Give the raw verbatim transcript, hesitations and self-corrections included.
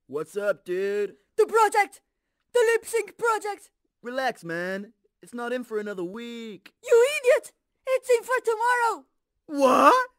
What's up, dude? The project! The lip sync project! Relax, man. It's not in for another week. You idiot! It's in for tomorrow! What?